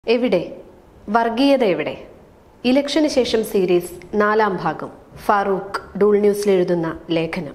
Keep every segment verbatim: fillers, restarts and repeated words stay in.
എവിടെ വർഗീയത എവിടെ? ഇലക്ഷന് ശേഷം സീരീസ് നാലാം ഭാഗം. ഫാറൂഖ് ഡൂൾ ന്യൂസിൽ എഴുതുന്ന ലേഖനം.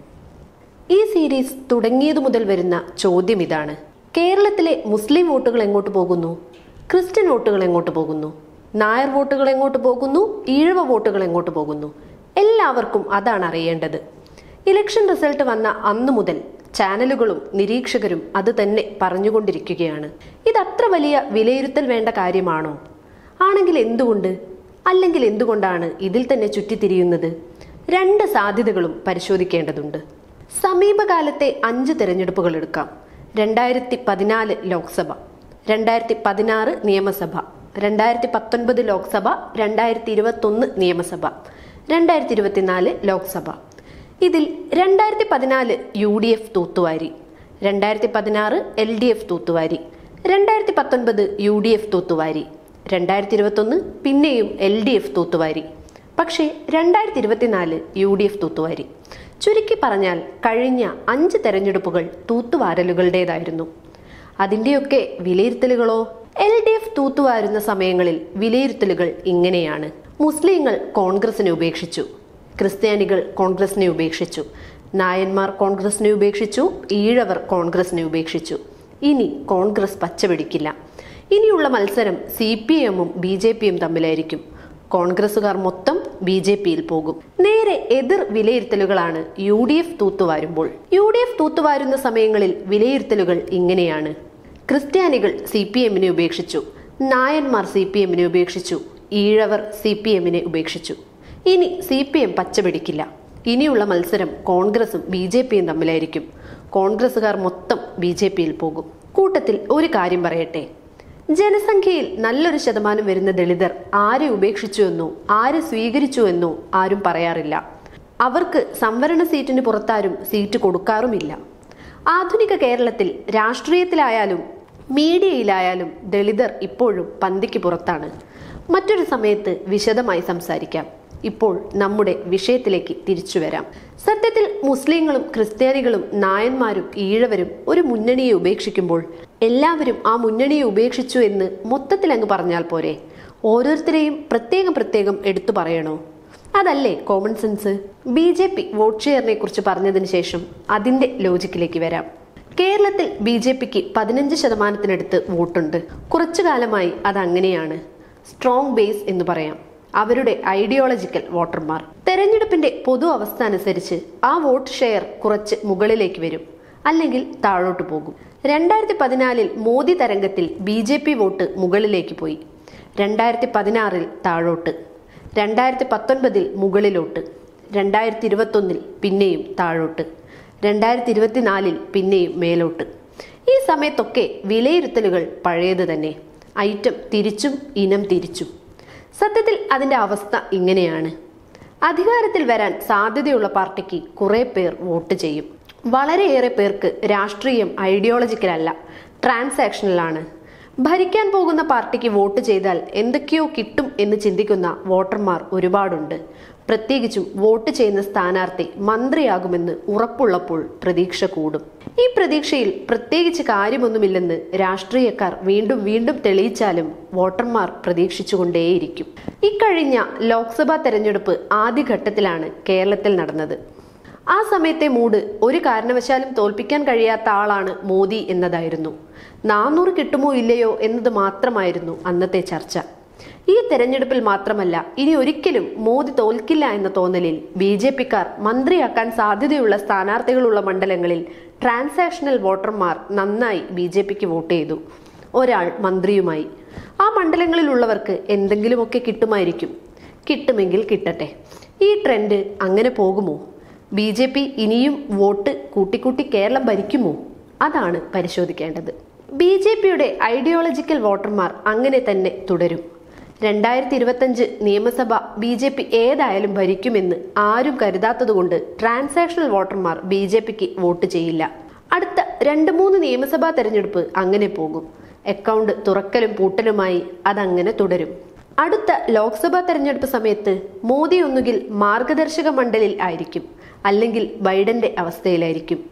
ഈ സീരീസ് തുടങ്ങിയതു മുതൽ വരുന്ന ചോദ്യം ഇതാണ്: കേരളത്തിലെ മുസ്ലിം വോട്ടുകൾ എങ്ങോട്ട് പോകുന്നു? ക്രിസ്ത്യൻ വോട്ടുകൾ എങ്ങോട്ട് പോകുന്നു? നായർ വോട്ടുകൾ എങ്ങോട്ട് പോകുന്നു? ഈഴവ വോട്ടുകൾ എങ്ങോട്ട് പോകുന്നു? എല്ലാവർക്കും അതാണ് അറിയേണ്ടത്. ഇലക്ഷൻ റിസൾട്ട് വന്ന അന്നു മുതൽ ചാനലുകളും നിരീക്ഷകരും അത് തന്നെ പറഞ്ഞുകൊണ്ടിരിക്കുകയാണ്. ഇതത്ര വലിയ വിലയിരുത്തൽ വേണ്ട കാര്യമാണോ? ആണെങ്കിൽ എന്തുകൊണ്ട്? അല്ലെങ്കിൽ എന്തുകൊണ്ടാണ് ഇതിൽ തന്നെ ചുറ്റിത്തിരിയുന്നത്? രണ്ട് സാധ്യതകളും പരിശോധിക്കേണ്ടതുണ്ട്. സമീപകാലത്തെ അഞ്ച് തെരഞ്ഞെടുപ്പുകൾ എടുക്കാം. രണ്ടായിരത്തി പതിനാല് ലോക്സഭ, രണ്ടായിരത്തി പതിനാറ് നിയമസഭ, രണ്ടായിരത്തി പത്തൊൻപത് ലോക്സഭ, രണ്ടായിരത്തി ഇരുപത്തി ഒന്ന് നിയമസഭ, രണ്ടായിരത്തി ഇരുപത്തിനാല് ലോക്സഭ. ഇതിൽ രണ്ടായിരത്തി പതിനാല് യു ഡി എഫ് തൂത്തുവാരി, രണ്ടായിരത്തി പതിനാറ് എൽ ഡി എഫ് തൂത്തുവാരി, രണ്ടായിരത്തി പത്തൊൻപത് യു ഡി എഫ് തൂത്തുവാരി, രണ്ടായിരത്തി ഇരുപത്തി ഒന്ന് പിന്നെയും എൽ ഡി എഫ് തൂത്തുവാരി. പക്ഷേ രണ്ടായിരത്തി ഇരുപത്തിനാല് യു ഡി എഫ് തൂത്തുവാരി. ചുരുക്കി പറഞ്ഞാൽ കഴിഞ്ഞ അഞ്ച് തെരഞ്ഞെടുപ്പുകൾ തൂത്തുവാരലുകളുടേതായിരുന്നു. അതിൻ്റെയൊക്കെ വിലയിരുത്തലുകളോ? എൽ ഡി എഫ് തൂത്തുവാരുന്ന സമയങ്ങളിൽ വിലയിരുത്തലുകൾ ഇങ്ങനെയാണ്: മുസ്ലിങ്ങൾ കോൺഗ്രസിനെ ഉപേക്ഷിച്ചു, ക്രിസ്ത്യാനികൾ കോൺഗ്രസിനെ ഉപേക്ഷിച്ചു, നായന്മാർ കോൺഗ്രസിനെ ഉപേക്ഷിച്ചു, ഈഴവർ കോൺഗ്രസിനെ ഉപേക്ഷിച്ചു. ഇനി കോൺഗ്രസ് പച്ചപിടിക്കില്ല. ഇനിയുള്ള മത്സരം സി പി എമ്മും ബി ജെ പിയും തമ്മിലായിരിക്കും. കോൺഗ്രസുകാർ മൊത്തം ബി ജെ പിയിൽ പോകും. നേരെ എതിർ വിലയിരുത്തലുകളാണ് യു ഡി എഫ് തൂത്തുവാരുമ്പോൾ. യു ഡി എഫ് തൂത്തുവാരുന്ന സമയങ്ങളിൽ വിലയിരുത്തലുകൾ ഇങ്ങനെയാണ്: ക്രിസ്ത്യാനികൾ സി പി എമ്മിനെ ഉപേക്ഷിച്ചു, നായന്മാർ സി പി എമ്മിനെ ഉപേക്ഷിച്ചു, ഈഴവർ സി പി എമ്മിനെ ഉപേക്ഷിച്ചു. ഇനി സി പി എം പച്ചപിടിക്കില്ല. ഇനിയുള്ള മത്സരം കോൺഗ്രസും ബി ജെ പിയും തമ്മിലായിരിക്കും. കോൺഗ്രസുകാർ മൊത്തം ബി ജെ പിയിൽ പോകും. കൂട്ടത്തിൽ ഒരു കാര്യം പറയട്ടെ: ജനസംഖ്യയിൽ നല്ലൊരു ശതമാനം വരുന്ന ദളിതർ ആരെ ഉപേക്ഷിച്ചു എന്നോ ആരെ സ്വീകരിച്ചു എന്നോ ആരും പറയാറില്ല. അവർക്ക് സംവരണ സീറ്റിന് പുറത്താരും സീറ്റ് കൊടുക്കാറുമില്ല. ആധുനിക കേരളത്തിൽ രാഷ്ട്രീയത്തിലായാലും മീഡിയയിലായാലും ദളിതർ ഇപ്പോഴും പന്തിക്ക് പുറത്താണ്. മറ്റൊരു സമയത്ത് വിശദമായി സംസാരിക്കാം. ഇപ്പോൾ നമ്മുടെ വിഷയത്തിലേക്ക് തിരിച്ചു വരാം. സത്യത്തിൽ മുസ്ലിങ്ങളും ക്രിസ്ത്യാനികളും നായന്മാരും ഈഴവരും ഒരു മുന്നണിയെ ഉപേക്ഷിക്കുമ്പോൾ എല്ലാവരും ആ മുന്നണിയെ ഉപേക്ഷിച്ചു എന്ന് മൊത്തത്തിൽ അങ്ങ് പറഞ്ഞാൽ പോരെ? ഓരോരുത്തരെയും പ്രത്യേകം പ്രത്യേകം എടുത്തു പറയണോ? അതല്ലേ common sense? B J P vote ഷെയറിനെ കുറിച്ച് പറഞ്ഞതിന് ശേഷം അതിന്റെ ലോജിക്കിലേക്ക് വരാം. കേരളത്തിൽ ബി ജെ പിക്ക് പതിനഞ്ച് ശതമാനത്തിനടുത്ത് വോട്ടുണ്ട്. കുറച്ചു കാലമായി അതങ്ങനെയാണ്. സ്ട്രോങ് ബേസ് എന്ന് പറയാം. അവരുടെ ഐഡിയോളജിക്കൽ വോട്ടർമാർ. തെരഞ്ഞെടുപ്പിന്റെ പൊതു അവസ്ഥ അനുസരിച്ച് ആ വോട്ട് ഷെയർ കുറച്ച് മുകളിലേക്ക് വരും, അല്ലെങ്കിൽ താഴോട്ട് പോകും. രണ്ടായിരത്തി പതിനാലിൽ മോദി തരംഗത്തിൽ ബി ജെ പി വോട്ട് മുകളിലേക്ക് പോയി. രണ്ടായിരത്തി പതിനാറിൽ താഴോട്ട്, രണ്ടായിരത്തി പത്തൊൻപതിൽ മുകളിലോട്ട്, രണ്ടായിരത്തി ഇരുപത്തി ഒന്നിൽ പിന്നെയും താഴോട്ട്, രണ്ടായിരത്തി ഇരുപത്തിനാലിൽ പിന്നെയും മേലോട്ട്. ഈ സമയത്തൊക്കെ വിലയിരുത്തലുകൾ പഴയത് തന്നെ. ഐറ്റം തിരിച്ചും ഇനം തിരിച്ചും. സത്യത്തിൽ അതിന്റെ അവസ്ഥ ഇങ്ങനെയാണ്: അധികാരത്തിൽ വരാൻ സാധ്യതയുള്ള പാർട്ടിക്ക് കുറെ പേർ വോട്ട് ചെയ്യും. വളരെയേറെ പേർക്ക് രാഷ്ട്രീയം ഐഡിയോളജിക്കലല്ല, ട്രാൻസാക്ഷണലാണ്. ഭരിക്കാൻ പോകുന്ന പാർട്ടിക്ക് വോട്ട് ചെയ്താൽ എന്തൊക്കെയോ കിട്ടും എന്ന് ചിന്തിക്കുന്ന വോട്ടർമാർ ഒരുപാടുണ്ട്. പ്രത്യേകിച്ചും വോട്ട് ചെയ്യുന്ന സ്ഥാനാർത്ഥി മന്ത്രിയാകുമെന്ന് ഉറപ്പുള്ളപ്പോൾ പ്രതീക്ഷ കൂടും. ഈ പ്രതീക്ഷയിൽ പ്രത്യേകിച്ച് കാര്യമൊന്നുമില്ലെന്ന് രാഷ്ട്രീയക്കാർ വീണ്ടും വീണ്ടും തെളിയിച്ചാലും വോട്ടർമാർ പ്രതീക്ഷിച്ചുകൊണ്ടേയിരിക്കും. ഇക്കഴിഞ്ഞ ലോക്സഭാ തെരഞ്ഞെടുപ്പ് ആദ്യഘട്ടത്തിലാണ് കേരളത്തിൽ നടന്നത്. ആ സമയത്തെ മൂഡ് ഒരു കാരണവശാലും തോൽപ്പിക്കാൻ കഴിയാത്ത ആളാണ് മോദി എന്നതായിരുന്നു. നാനൂറ് കിട്ടുമോ ഇല്ലയോ എന്നത് മാത്രമായിരുന്നു അന്നത്തെ ചർച്ച. ഈ തെരഞ്ഞെടുപ്പിൽ മാത്രമല്ല, ഇനി ഒരിക്കലും മോദി തോൽക്കില്ല എന്ന തോന്നലിൽ ബി ജെ പിക്കാർ മന്ത്രിയാക്കാൻ സാധ്യതയുള്ള സ്ഥാനാർത്ഥികളുള്ള മണ്ഡലങ്ങളിൽ ട്രാൻസാക്ഷണൽ വോട്ടർമാർ നന്നായി ബി ജെ പിക്ക് വോട്ട് ചെയ്തു. ഒരാൾ മന്ത്രിയുമായി. ആ മണ്ഡലങ്ങളിലുള്ളവർക്ക് എന്തെങ്കിലുമൊക്കെ കിട്ടുമായിരിക്കും. കിട്ടുമെങ്കിൽ കിട്ടട്ടെ. ഈ ട്രെൻഡ് അങ്ങനെ പോകുമോ? ബി ജെ പി ഇനിയും വോട്ട് കൂട്ടിക്കൂട്ടി കേരളം ഭരിക്കുമോ? അതാണ് പരിശോധിക്കേണ്ടത്. ബി ജെ പിയുടെ ഐഡിയോളജിക്കൽ വോട്ടർമാർ അങ്ങനെ തന്നെ തുടരും. രണ്ടായിരത്തി ഇരുപത്തഞ്ച് നിയമസഭ ബി ജെ പി ഏതായാലും ഭരിക്കുമെന്ന് ആരും കരുതാത്തതുകൊണ്ട് ട്രാൻസാക്ഷണൽ വോട്ടർമാർ ബി ജെ പിക്ക് വോട്ട് ചെയ്യില്ല. അടുത്ത രണ്ട് മൂന്ന് നിയമസഭാ തെരഞ്ഞെടുപ്പ് അങ്ങനെ പോകും. അക്കൗണ്ട് തുറക്കലും പൂട്ടലുമായി അതങ്ങനെ തുടരും. അടുത്ത ലോക്സഭാ തെരഞ്ഞെടുപ്പ് സമയത്ത് മോദി ഒന്നുകിൽ മാർഗദർശക മണ്ഡലിൽ ആയിരിക്കും, അല്ലെങ്കിൽ ബൈഡന്റെ അവസ്ഥയിലായിരിക്കും.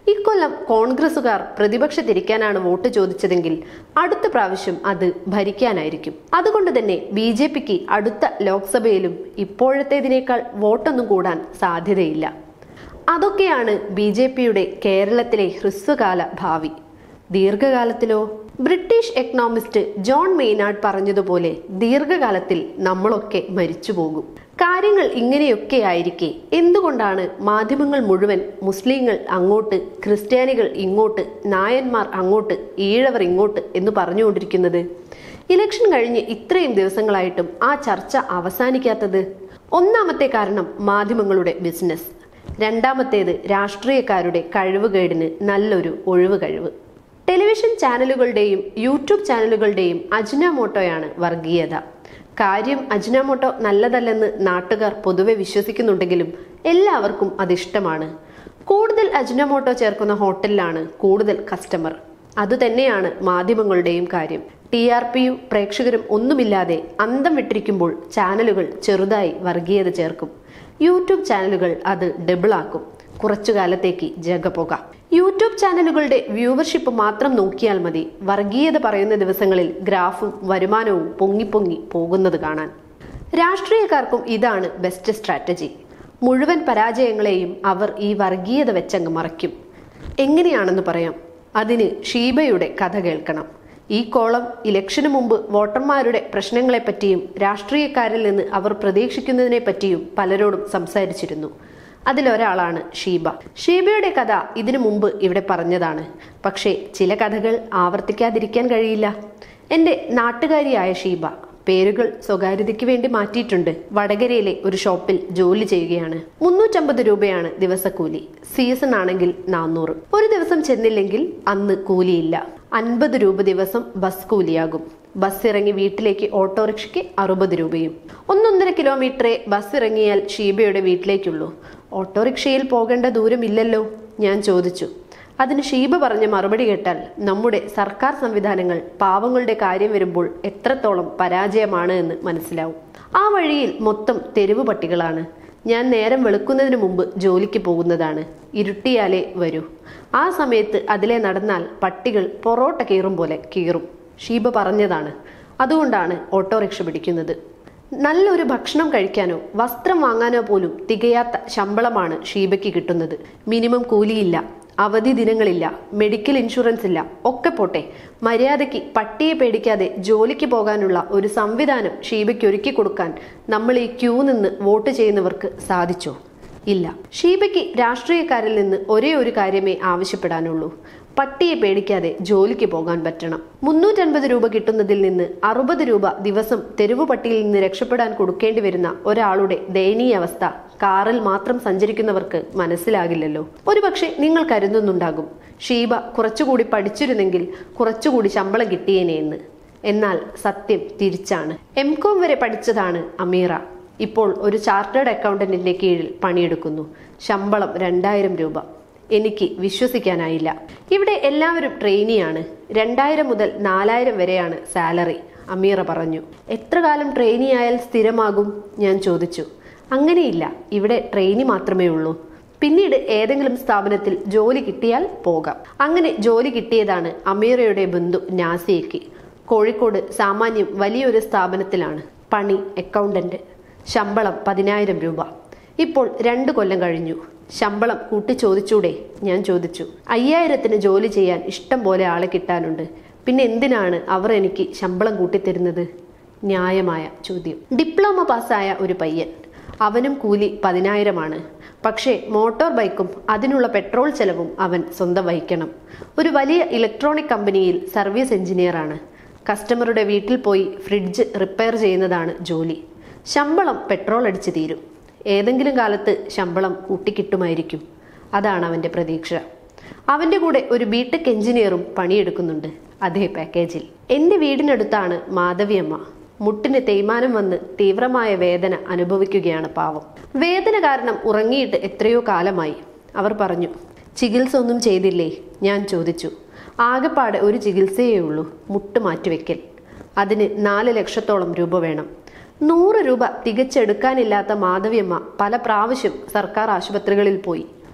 ഇക്കൊല്ലം കോൺഗ്രസുകാർ പ്രതിപക്ഷത്തിരിക്കാനാണ് വോട്ട് ചോദിച്ചതെങ്കിൽ അടുത്ത പ്രാവശ്യം അത് ഭരിക്കാനായിരിക്കും. അതുകൊണ്ട് തന്നെ ബി ജെ പിക്ക് അടുത്ത ലോക്സഭയിലും ഇപ്പോഴത്തേതിനേക്കാൾ വോട്ടൊന്നും കൂടാൻ സാധ്യതയില്ല. അതൊക്കെയാണ് ബി ജെ പിയുടെ കേരളത്തിലെ ഹ്രസ്വകാല ഭാവി. ദീർഘകാലത്തിലോ? ബ്രിട്ടീഷ് എക്കണോമിസ്റ്റ് ജോൺ മെയ്നാർഡ് പറഞ്ഞതുപോലെ ദീർഘകാലത്തിൽ നമ്മളൊക്കെ മരിച്ചു പോകും. കാര്യങ്ങൾ ഇങ്ങനെയൊക്കെ ആയിരിക്കെ എന്തുകൊണ്ടാണ് മാധ്യമങ്ങൾ മുഴുവൻ മുസ്ലിങ്ങൾ അങ്ങോട്ട്, ക്രിസ്ത്യാനികൾ ഇങ്ങോട്ട്, നായന്മാർ അങ്ങോട്ട്, ഈഴവർ ഇങ്ങോട്ട് എന്ന് പറഞ്ഞുകൊണ്ടിരിക്കുന്നത്? ഇലക്ഷൻ കഴിഞ്ഞ് ഇത്രയും ദിവസങ്ങളായിട്ടും ആ ചർച്ച അവസാനിക്കാത്തത്? ഒന്നാമത്തെ കാരണം മാധ്യമങ്ങളുടെ ബിസിനസ്, രണ്ടാമത്തേത് രാഷ്ട്രീയക്കാരുടെ കഴിവുകേടിന് നല്ലൊരു ഒഴിവ് കഴിവ്. ടെലിവിഷൻ ചാനലുകളുടെയും യൂട്യൂബ് ചാനലുകളുടെയും അജിനോമോട്ടോയാണ് വർഗീയത. കാര്യം അജിനോമോട്ടോ നല്ലതല്ലെന്ന് നാട്ടുകാർ പൊതുവെ വിശ്വസിക്കുന്നുണ്ടെങ്കിലും എല്ലാവർക്കും അതിഷ്ടമാണ്. കൂടുതൽ അജിനോമോട്ടോ ചേർക്കുന്ന ഹോട്ടലിലാണ് കൂടുതൽ കസ്റ്റമർ. അതുതന്നെയാണ് മാധ്യമങ്ങളുടെയും കാര്യം. ടി ആർ പിയും പ്രേക്ഷകരും ഒന്നുമില്ലാതെ അന്തം വിട്ടിരിക്കുമ്പോൾ ചാനലുകൾ ചെറുതായി വർഗീയത ചേർക്കും. യൂട്യൂബ് ചാനലുകൾ അത് ഡബിളാക്കും. കുറച്ചു കാലത്തേക്ക് ജഗപുക. യൂട്യൂബ് ചാനലുകളുടെ വ്യൂവർഷിപ്പ് മാത്രം നോക്കിയാൽ മതി വർഗീയത പറയുന്ന ദിവസങ്ങളിൽ ഗ്രാഫും വരുമാനവും പൊങ്ങി പൊങ്ങി പോകുന്നത് കാണാൻ. രാഷ്ട്രീയക്കാർക്കും ഇതാണ് ബെസ്റ്റ് സ്ട്രാറ്റജി. മുഴുവൻ പരാജയങ്ങളെയും അവർ ഈ വർഗീയത വെച്ചങ്ങ് മറയ്ക്കും. എങ്ങനെയാണെന്ന് പറയാം. അതിന് ഷീബയുടെ കഥ കേൾക്കണം. ഈ കോളം ഇലക്ഷന് മുമ്പ് വോട്ടർമാരുടെ പ്രശ്നങ്ങളെപ്പറ്റിയും രാഷ്ട്രീയക്കാരിൽ നിന്ന് അവർ പ്രതീക്ഷിക്കുന്നതിനെ പറ്റിയും പലരോടും സംസാരിച്ചിരുന്നു. അതിലൊരാളാണ് ഷീബ. ഷീബയുടെ കഥ ഇതിനു മുമ്പ് ഇവിടെ പറഞ്ഞതാണ്. പക്ഷേ ചില കഥകൾ ആവർത്തിക്കാതിരിക്കാൻ കഴിയില്ല. എൻ്റെ നാട്ടുകാരിയായ ഷീബ പേരുകൾ സ്വകാര്യതയ്ക്ക് വേണ്ടി മാറ്റിയിട്ടുണ്ട്. വടകരയിലെ ഒരു ഷോപ്പിൽ ജോലി ചെയ്യുകയാണ്. മുന്നൂറ്റമ്പത് രൂപയാണ് ദിവസക്കൂലി. സീസൺ ആണെങ്കിൽ നാന്നൂറ്. ഒരു ദിവസം ചെന്നില്ലെങ്കിൽ അന്ന് കൂലിയില്ല. അൻപത് രൂപ ദിവസം ബസ് കൂലിയാകും. ബസ് ഇറങ്ങി വീട്ടിലേക്ക് ഓട്ടോറിക്ഷയ്ക്ക് അറുപത് രൂപയും. ഒന്നൊന്നര കിലോമീറ്ററേ ബസ് ഇറങ്ങിയാൽ ഷീബയുടെ വീട്ടിലേക്കുള്ളൂ. ഓട്ടോറിക്ഷയിൽ പോകേണ്ട ദൂരമില്ലല്ലോ? ഞാൻ ചോദിച്ചു. അതിന് ഷീബ പറഞ്ഞ മറുപടി കേട്ടാൽ നമ്മുടെ സർക്കാർ സംവിധാനങ്ങൾ പാവങ്ങളുടെ കാര്യം വരുമ്പോൾ എത്രത്തോളം പരാജയമാണ് എന്ന് മനസ്സിലാവും. ആ വഴിയിൽ മൊത്തം തെരുവ് പട്ടികളാണ്. ഞാൻ നേരം വെളുക്കുന്നതിന് മുമ്പ് ജോലിക്ക് പോകുന്നതാണ്. ഇരുട്ടിയാലേ വരൂ. ആ സമയത്ത് അതിലെ നടന്നാൽ പട്ടികൾ പൊറോട്ട കീറും പോലെ കീറും. ഷീബ പറഞ്ഞതാണ്. അതുകൊണ്ടാണ് ഓട്ടോറിക്ഷ പിടിക്കുന്നത്. നല്ലൊരു ഭക്ഷണം കഴിക്കാനോ വസ്ത്രം വാങ്ങാനോ പോലും തികയാത്ത ശമ്പളമാണ് ഷീബയ്ക്ക് കിട്ടുന്നത്. മിനിമം കൂലിയില്ല, അവധി ദിനങ്ങളില്ല, മെഡിക്കൽ ഇൻഷുറൻസ് ഇല്ല. ഒക്കെ പോട്ടെ, മര്യാദയ്ക്ക് പട്ടിയെ പേടിക്കാതെ ജോലിക്ക് പോകാനുള്ള ഒരു സംവിധാനം ഷീബയ്ക്ക് ഒരുക്കി കൊടുക്കാൻ നമ്മൾ ഈ ക്യൂ നിന്ന് വോട്ട് ചെയ്യുന്നവർക്ക് സാധിച്ചോ? ഇല്ല. ഷീബയ്ക്ക് രാഷ്ട്രീയക്കാരിൽ നിന്ന് ഒരേ ഒരു കാര്യമേ ആവശ്യപ്പെടാനുള്ളൂ. പട്ടിയെ പേടിക്കാതെ ജോലിക്ക് പോകാൻ പറ്റണം. മുന്നൂറ്റൻപത് രൂപ കിട്ടുന്നതിൽ നിന്ന് അറുപത് രൂപ ദിവസം തെരുവു പട്ടിയിൽ നിന്ന് രക്ഷപ്പെടാൻ കൊടുക്കേണ്ടി വരുന്ന ഒരാളുടെ ദയനീയ അവസ്ഥ കാറിൽ മാത്രം സഞ്ചരിക്കുന്നവർക്ക് മനസ്സിലാകില്ലല്ലോ. ഒരുപക്ഷെ നിങ്ങൾ കരുതുന്നുണ്ടാകും ഷീബ കുറച്ചുകൂടി പഠിച്ചിരുന്നെങ്കിൽ കുറച്ചുകൂടി ശമ്പളം കിട്ടിയേനെ എന്ന്. എന്നാൽ സത്യം തിരിച്ചാണ്. എം കോം വരെ പഠിച്ചതാണ് അമീറ. ഇപ്പോൾ ഒരു ചാർട്ടേഡ് അക്കൗണ്ടന്റിന്റെ കീഴിൽ പണിയെടുക്കുന്നു. ശമ്പളം രണ്ടായിരം രൂപ. എനിക്ക് വിശ്വസിക്കാനായില്ല. ഇവിടെ എല്ലാവരും ട്രെയിനിയാണ്. രണ്ടായിരം മുതൽ നാലായിരം വരെയാണ് സാലറി. അമീറ പറഞ്ഞു. എത്ര കാലം ട്രെയിനി ആയാൽ സ്ഥിരമാകും? ഞാൻ ചോദിച്ചു. അങ്ങനെയില്ല. ഇവിടെ ട്രെയിനി മാത്രമേ ഉള്ളൂ. പിന്നീട് ഏതെങ്കിലും സ്ഥാപനത്തിൽ ജോലി കിട്ടിയാൽ പോകാം. അങ്ങനെ ജോലി കിട്ടിയതാണ് അമീറയുടെ ബന്ധു നാസിയയ്ക്ക്. കോഴിക്കോട് സാമാന്യം വലിയൊരു സ്ഥാപനത്തിലാണ് പണി, അക്കൗണ്ടന്റ്. ശമ്പളം പതിനായിരം രൂപ. ഇപ്പോൾ രണ്ട് കൊല്ലം കഴിഞ്ഞു. ശമ്പളം കൂട്ടി ചോദിച്ചൂടെ? ഞാൻ ചോദിച്ചു. അയ്യായിരത്തിന് ജോലി ചെയ്യാൻ ഇഷ്ടം പോലെ ആളെ കിട്ടാനുണ്ട്. പിന്നെ എന്തിനാണ് അവർ എനിക്ക് ശമ്പളം കൂട്ടിത്തരുന്നത്? ന്യായമായ ചോദ്യം. ഡിപ്ലോമ പാസ്സായ ഒരു പയ്യൻ. അവനും കൂലി പതിനായിരമാണ്. പക്ഷേ മോട്ടോർ ബൈക്കും അതിനുള്ള പെട്രോൾ ചെലവും അവൻ സ്വന്തം വഹിക്കണം. ഒരു വലിയ ഇലക്ട്രോണിക് കമ്പനിയിൽ സർവീസ് എഞ്ചിനീയറാണ്. കസ്റ്റമറുടെ വീട്ടിൽ പോയി ഫ്രിഡ്ജ് റിപ്പയർ ചെയ്യുന്നതാണ് ജോലി. ശമ്പളം പെട്രോൾ അടിച്ച് തീരും. ഏതെങ്കിലും കാലത്ത് ശമ്പളം കൂട്ടിക്കിട്ടുമായിരിക്കും. അതാണ് അവൻ്റെ പ്രതീക്ഷ. അവൻ്റെ കൂടെ ഒരു ബിടെക് എഞ്ചിനീയറും പണിയെടുക്കുന്നുണ്ട് അതേ പാക്കേജിൽ. എൻ്റെ വീടിനടുത്താണ് മാധവിയമ്മ. മുട്ടിന് തേയ്മാനം വന്ന് തീവ്രമായ വേദന അനുഭവിക്കുകയാണ് പാവം. വേദന കാരണം ഉറങ്ങിയിട്ട് എത്രയോ കാലമായി. അവർ പറഞ്ഞു. ചികിത്സ ഒന്നും ചെയ്തില്ലേ? ഞാൻ ചോദിച്ചു. ആകെപ്പാടെ ഒരു ചികിത്സയേ ഉള്ളൂ, മുട്ട് മാറ്റിവെക്കൽ. അതിന് നാല് ലക്ഷത്തോളം രൂപ വേണം. നൂറ് രൂപ തികച്ചെടുക്കാനില്ലാത്ത മാധവിയമ്മ പല പ്രാവശ്യം സർക്കാർ ആശുപത്രികളിൽ പോയി.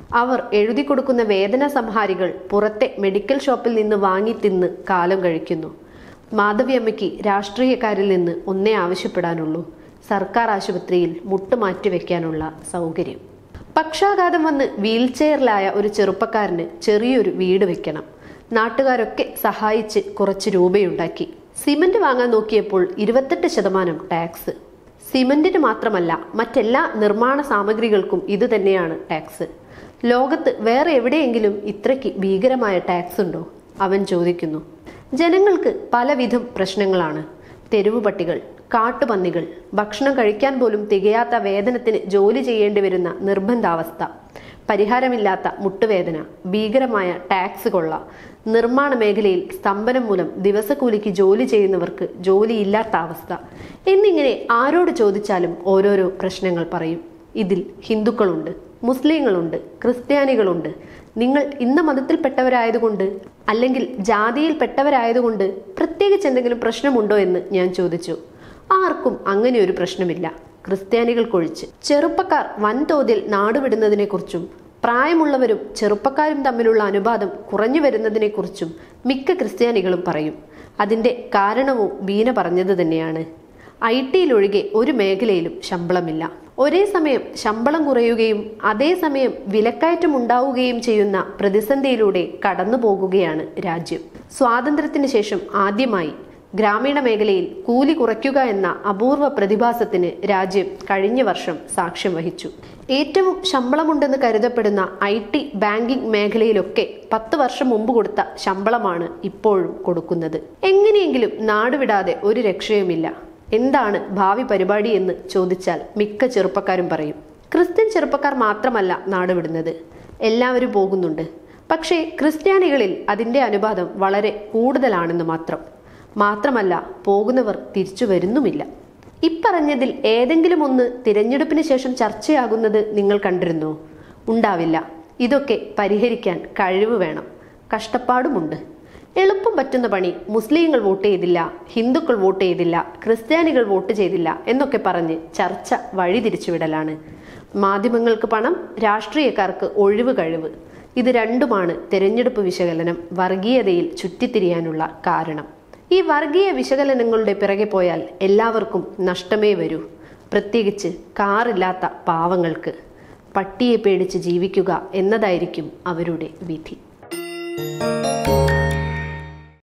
അവർ എഴുതി കൊടുക്കുന്ന വേദന സംഹാരികൾ പുറത്തെ മെഡിക്കൽ ഷോപ്പിൽ നിന്ന് വാങ്ങി തിന്ന് കാലം കഴിക്കുന്നു. മാധവിയമ്മയ്ക്ക് രാഷ്ട്രീയക്കാരിൽ നിന്ന് ഒന്നേ ആവശ്യപ്പെടാനുള്ളൂ: സർക്കാർ ആശുപത്രിയിൽ മുട്ടുമാറ്റി വെക്കാനുള്ള സൗകര്യം. പക്ഷാഘാതം വന്ന് വീൽ ചെയറിലായ ഒരു ചെറുപ്പക്കാരന് ചെറിയൊരു വീട് വെക്കണം. നാട്ടുകാരൊക്കെ സഹായിച്ച് കുറച്ച് രൂപയുണ്ടാക്കി. സിമന്റ് വാങ്ങാൻ നോക്കിയപ്പോൾ ഇരുപത്തെട്ട് ശതമാനം ടാക്സ്. സിമന്റിന് മാത്രമല്ല, മറ്റെല്ലാ നിർമ്മാണ സാമഗ്രികൾക്കും ഇത് തന്നെയാണ് ടാക്സ്. ലോകത്ത് വേറെ എവിടെയെങ്കിലും ഇത്രയ്ക്ക് ഭീകരമായ ടാക്സ് ഉണ്ടോ? അവൻ ചോദിക്കുന്നു. ജനങ്ങൾക്ക് പലവിധം പ്രശ്നങ്ങളാണ്. തെരുവു പട്ടികൾ, കാട്ടുപന്നികൾ, ഭക്ഷണം കഴിക്കാൻ പോലും തികയാത്ത വേതനത്തിന് ജോലി ചെയ്യേണ്ടി വരുന്ന നിർബന്ധാവസ്ഥ, പരിഹാരമില്ലാത്ത മുട്ടുവേദന, ഭീകരമായ ടാക്സ് കൊള്ള, നിർമ്മാണ മേഖലയിൽ സ്തംഭനം മൂലം ദിവസക്കൂലിക്ക് ജോലി ചെയ്യുന്നവർക്ക് ജോലിയില്ലാത്ത അവസ്ഥ എന്നിങ്ങനെ ആരോട് ചോദിച്ചാലും ഓരോരോ പ്രശ്നങ്ങൾ പറയും. ഇതിൽ ഹിന്ദുക്കളുണ്ട്, മുസ്ലിങ്ങളുണ്ട്, ക്രിസ്ത്യാനികളുണ്ട്. നിങ്ങൾ ഇന്ന മതത്തിൽപ്പെട്ടവരായതുകൊണ്ട് അല്ലെങ്കിൽ ജാതിയിൽപ്പെട്ടവരായതുകൊണ്ട് പ്രത്യേകിച്ച് എന്തെങ്കിലും പ്രശ്നമുണ്ടോ എന്ന് ഞാൻ ചോദിച്ചു. ആർക്കും അങ്ങനെ ഒരു പ്രശ്നമില്ല, ക്രിസ്ത്യാനികൾക്കൊഴിച്ച്. ചെറുപ്പക്കാർ വൻതോതിൽ നാടുവിടുന്നതിനെക്കുറിച്ചും പ്രായമുള്ളവരും ചെറുപ്പക്കാരും തമ്മിലുള്ള അനുപാതം കുറഞ്ഞു വരുന്നതിനെക്കുറിച്ചും മിക്ക ക്രിസ്ത്യാനികളും പറയും. അതിൻ്റെ കാരണവും ബീന പറഞ്ഞത് തന്നെയാണ്. ഐ ടിയിലൊഴികെ ഒരു മേഖലയിലും ശമ്പളമില്ല. ഒരേ സമയം ശമ്പളം കുറയുകയും അതേസമയം വിലക്കയറ്റം ഉണ്ടാവുകയും ചെയ്യുന്ന പ്രതിസന്ധിയിലൂടെ കടന്നു പോകുകയാണ് രാജ്യം. സ്വാതന്ത്ര്യത്തിന് ശേഷം ആദ്യമായി ഗ്രാമീണ മേഖലയിൽ കൂലി കുറയ്ക്കുക എന്ന അപൂർവ പ്രതിഭാസത്തിന് രാജ്യം കഴിഞ്ഞ വർഷം സാക്ഷ്യം വഹിച്ചു. ഏറ്റവും ശമ്പളമുണ്ടെന്ന് കരുതപ്പെടുന്ന ഐ ടി, ബാങ്കിംഗ് മേഖലയിലൊക്കെ പത്ത് വർഷം മുമ്പ് കൊടുത്ത ശമ്പളമാണ് ഇപ്പോഴും കൊടുക്കുന്നത്. എങ്ങനെയെങ്കിലും നാടുവിടാതെ ഒരു രക്ഷയുമില്ല. എന്താണ് ഭാവി പരിപാടി എന്ന് ചോദിച്ചാൽ മിക്ക ചെറുപ്പക്കാരും പറയും, ക്രിസ്ത്യൻ ചെറുപ്പക്കാർ മാത്രമല്ല നാടുവിടുന്നത്, എല്ലാവരും പോകുന്നുണ്ട്. പക്ഷേ ക്രിസ്ത്യാനികളിൽ അതിൻ്റെ അനുപാതം വളരെ കൂടുതലാണെന്ന് മാത്രം. മാത്രമല്ല, പോകുന്നവർ തിരിച്ചു വരുന്നുമില്ല. ഇപ്പറഞ്ഞതിൽ ഏതെങ്കിലും ഒന്ന് തിരഞ്ഞെടുപ്പിന് ശേഷം ചർച്ചയാകുന്നത് നിങ്ങൾ കണ്ടിരുന്നോ? ഉണ്ടാവില്ല. ഇതൊക്കെ പരിഹരിക്കാൻ കഴിവ് വേണം, കഷ്ടപ്പാടുമുണ്ട്. എളുപ്പം പറ്റുന്ന പണി മുസ്ലിങ്ങൾ വോട്ട് ചെയ്തില്ല, ഹിന്ദുക്കൾ വോട്ട് ചെയ്തില്ല, ക്രിസ്ത്യാനികൾ വോട്ട് ചെയ്തില്ല എന്നൊക്കെ പറഞ്ഞ് ചർച്ച വഴിതിരിച്ചുവിടലാണ്. മാധ്യമങ്ങൾക്ക് പണം, രാഷ്ട്രീയക്കാർക്ക് ഒഴിവ് കഴിവ്. ഇത് രണ്ടുമാണ് തെരഞ്ഞെടുപ്പ് വിശകലനം വർഗീയതയിൽ ചുറ്റിത്തിരിയാനുള്ള കാരണം. ഈ വർഗീയ വിശകലനങ്ങളുടെ പിറകെ പോയാൽ എല്ലാവർക്കും നഷ്ടമേ വരൂ. പ്രത്യേകിച്ച് കാറില്ലാത്ത പാവങ്ങൾക്ക്. പട്ടിയെ പേടിച്ച് ജീവിക്കുക എന്നതായിരിക്കും അവരുടെ വിധി.